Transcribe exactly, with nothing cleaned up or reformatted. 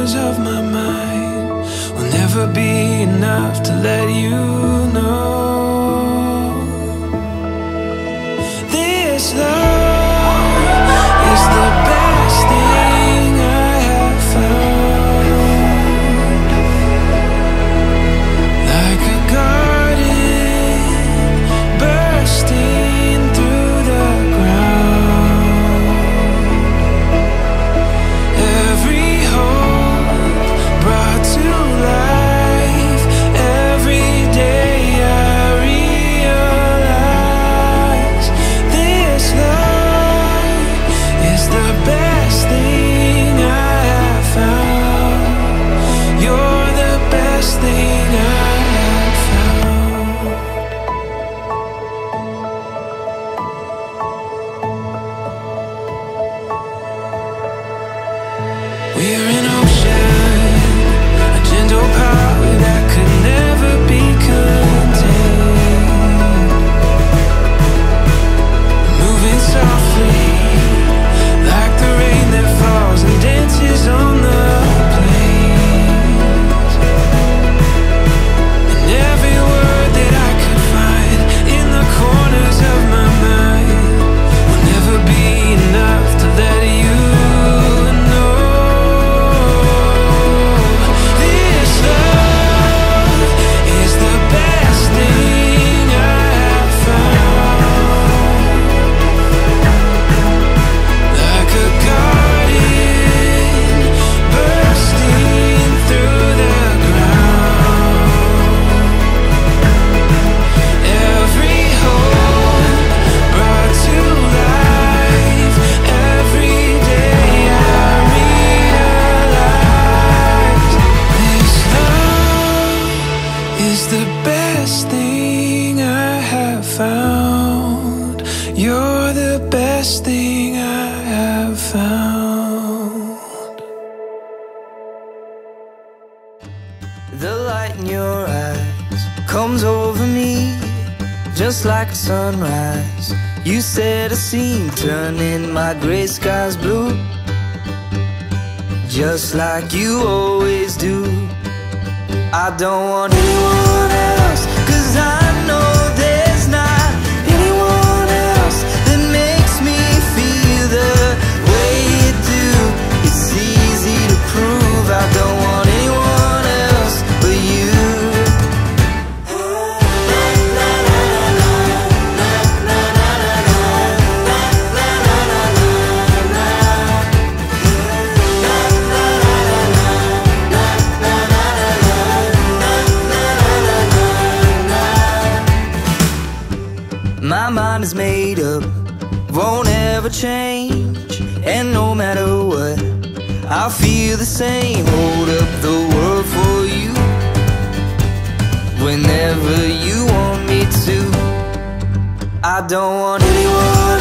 corners of my mind will never be enough to let you know. This love is the best thing I have found. Like a garden bursting through the ground. Every hope brought to life. Every day I realize this love is the best thing I have found. You're the best thing I have found. We're an ocean, a gentle power that could never be contained. Moving softly, like the rain that falls and dances on the plains. And every word that I could find in the corners of my mind will never be enough to let you know. This love is the best thing I have found. Like a garden bursting through the ground. Every hope brought to life. Every day I realize this love is the best thing I have found. You're the best thing I have found. The light in your eyes comes over me just like a sunrise. You set a scene, turning my gray skies blue, just like you always do. I don't want anyone else, 'cause I know there's not anyone else that makes me feel the way you do. It's easy to prove I don't want anyone else but you. My mind is made up, won't ever change. And no matter what, I'll feel the same. Hold up the world for you whenever you want me to. I don't want anyone